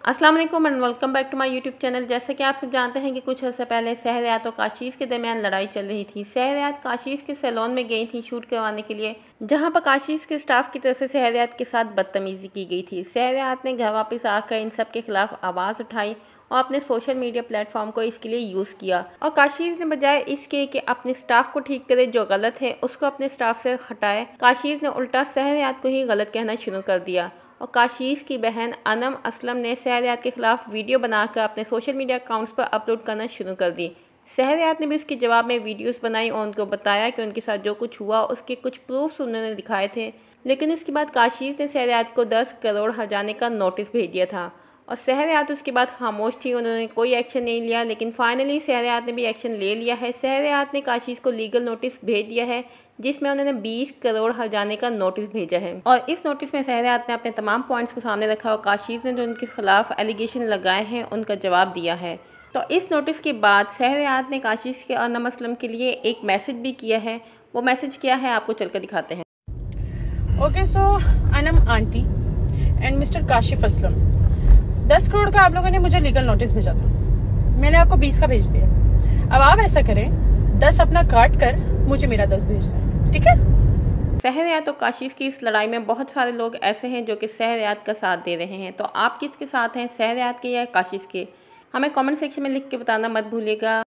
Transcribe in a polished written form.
अस्सलाम वालेकुम and welcome back to my YouTube channel. जैसे कि आप सब जानते हैं कि कुछ अर्से पहले सहरयात और काशीज़ के दरमियान लड़ाई चल रही थी। सहरयात काशीज़ के सैलून में गई थी शूट करवाने के लिए, जहां पर काशीज़ के स्टाफ की तरफ से सहरयात के साथ बदतमीज़ी की गई थी। सहरयात ने घर वापस आकर इन सब के खिलाफ आवाज़ उठाई और अपने सोशल मीडिया प्लेटफॉर्म को इसके लिए यूज़ किया। और काशीज़ ने बजाय इसके कि अपने स्टाफ को ठीक करे जो गलत है उसको अपने स्टाफ से हटाए, काशीज़ ने उल्टा सहरयात को ही गलत कहना शुरू कर दिया। और काशीज़ की बहन अनम असलम ने सहरयात के खिलाफ वीडियो बनाकर अपने सोशल मीडिया अकाउंट्स पर अपलोड करना शुरू कर दी। सहरयात ने भी उसके जवाब में वीडियोस बनाई और उनको बताया कि उनके साथ जो कुछ हुआ उसके कुछ प्रूफ्स उन्होंने दिखाए थे। लेकिन उसके बाद काशीज़ ने सहरयात को 10 करोड़ हर्जाने का नोटिस भेज दिया था और सहरयात उसके बाद खामोश थी, उन्होंने कोई एक्शन नहीं लिया। लेकिन फाइनली सहरयात ने भी एक्शन ले लिया है। सहरयात ने काशीज़ को लीगल नोटिस भेज दिया है जिसमें उन्होंने 20 करोड़ हर्जाने का नोटिस भेजा है। और इस नोटिस में सहरयात ने अपने तमाम पॉइंट्स को सामने रखा और काशीज़ ने जो उनके खिलाफ एलिगेशन लगाए हैं उनका जवाब दिया है। तो इस नोटिस के बाद सहरयात ने काशीज़ के अनम असलम के लिए एक मैसेज भी किया है। वो मैसेज क्या है आपको चलकर दिखाते हैं। Okay, so Anam aunty and mister Kashif Aslam, 10 crore का आप लोगों ने मुझे लीगल नोटिस भेजा था, मैंने आपको 20 का भेज दिया। अब आप ऐसा करें, 10 अपना काट कर मुझे मेरा 10 भेज दें, ठीक है। सहरयात और काशीज़ की इस लड़ाई में बहुत सारे लोग ऐसे हैं जो कि सहरयात का साथ दे रहे हैं। तो आप किसके साथ हैं, सहरयात के या काशीज़ के? हमें कमेंट सेक्शन में लिख के बताना मत भूलिएगा।